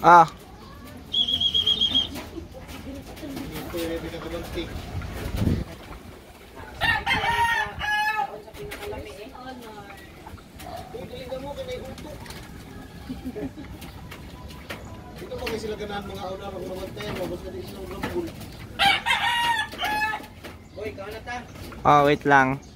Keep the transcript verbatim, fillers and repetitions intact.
Ah. Dito pa may sila ganahan mga auna mag-unawan tayo, mabos na din silang rambul. Boy, kaon na ta? Oh, wait lang.